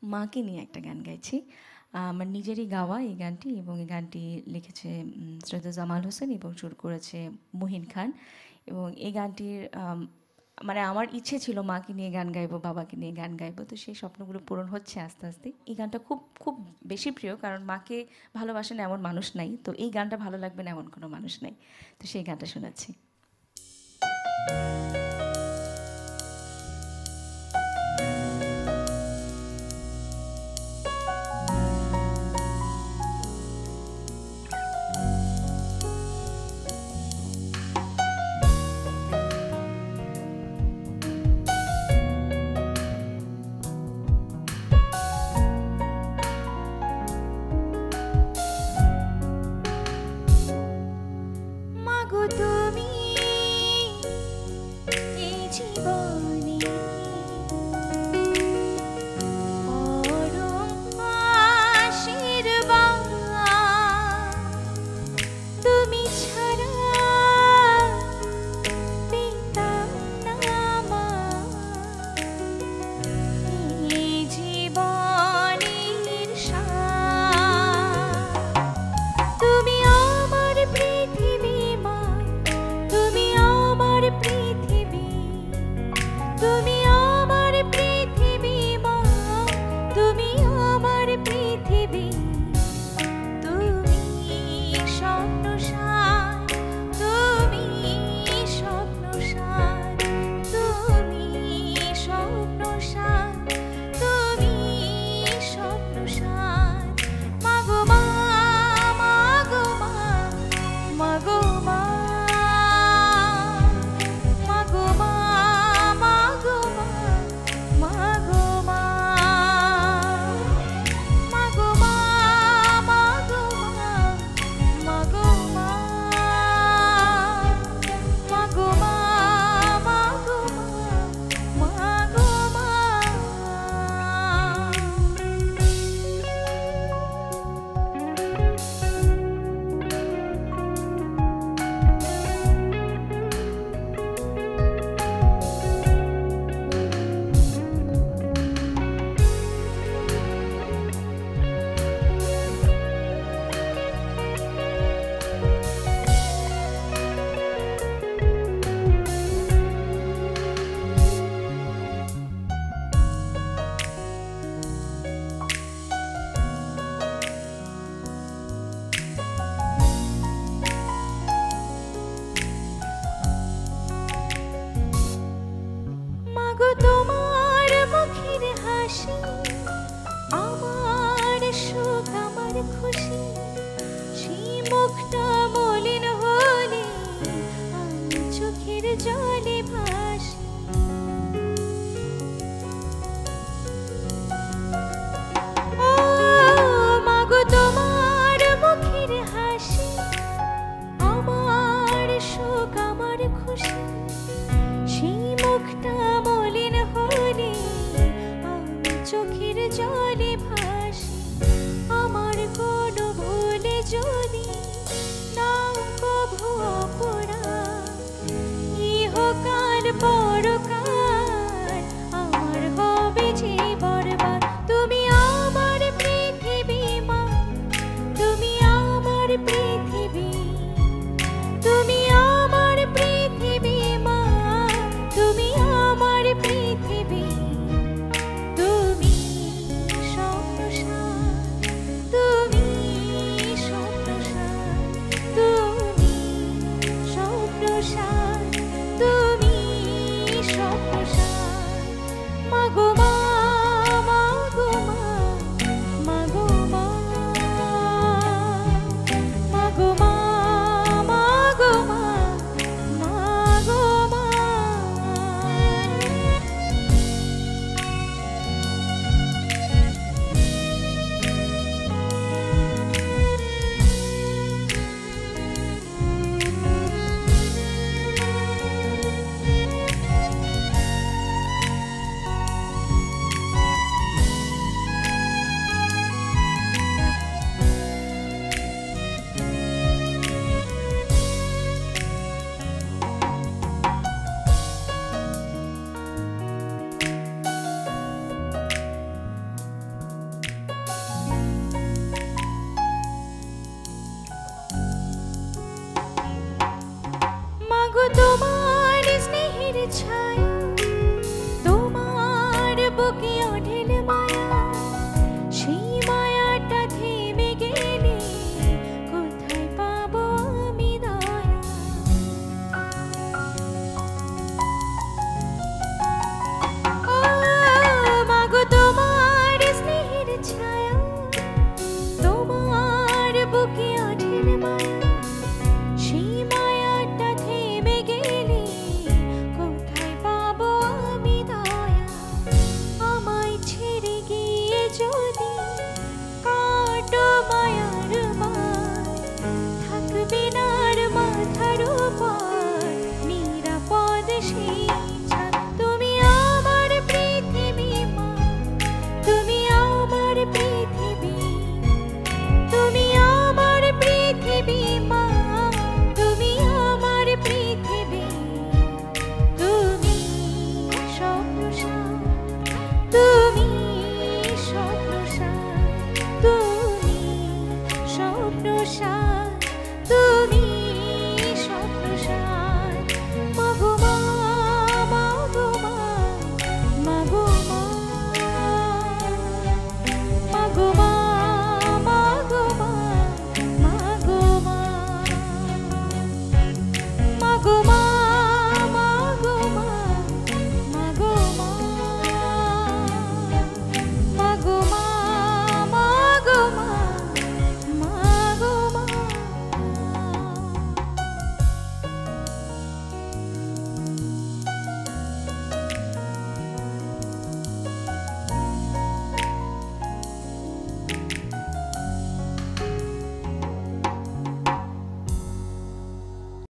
মাকে নিয়ে একটা গান গাইছি। আমার নিজেরই গাওয়া এই গানটি, এবং এই গানটি লিখেছে শ্রদ্ধেয় জামাল হোসেন এবং সুর করেছে মুহিন খান। এবং এই গানটির মানে আমার ইচ্ছে ছিল মাকে নিয়ে গান গাইবো, বাবাকে নিয়ে গান গাইবো, তো সেই স্বপ্নগুলো পূরণ হচ্ছে আস্তে আস্তে। এই গানটা খুব খুব বেশি প্রিয়, কারণ মাকে ভালোবাসেন এমন মানুষ নাই, তো এই গানটা ভালো লাগবে না এমন কোনো মানুষ নাই, তো সেই গানটা শোনাচ্ছি। মাগো তুমি এই জীবনে পরম আশীর্বাদ, তুমি ছাড়া পেতাম না মা এই জীবনের স্বাদ। তুমি আমার পৃথিবী মা, তুমি আমার পৃথিবী, তুমি আমার পৃথিবী মা, তুমি আমার পৃথিবী। তুমি স্বপ্নসার, তুমি স্বপ্নসার, তুমি স্বপ্নসার, তুমি স্বপ্নসার। মাগো মা, মাগো মা, মাগো মা, মাগো মা, মাগো মা, মাগো মা, মাগো মা, মাগো মা, মাগো মা, মাগো মা, মাগো মা, মাগো মা। মাগো তোমার মুখের হাসি আমার সুখ, আমার খুশি, সেই মুখটা মলিন হলে আমি চোখের জলে ভাসি। ও মাগো তোমার মুখের হাসি আমার সুখ, আমার খুশি, সেই মুখটা মলিন হলে আমি চোখের জলে ভাসি। আমার কোনো ভুলে যদি নাও কভু অপরাধ, ইহকাল পরকাল আমার হবে যে বরবাদ। তুমি আমার পৃথিবী মা, তুমি আমার পৃথিবী, তুমি আমার পৃথিবী মা, তুমি আমার পৃথিবী। তুমি স্বপ্নসার, তুমি স্বপ্নসার, যদি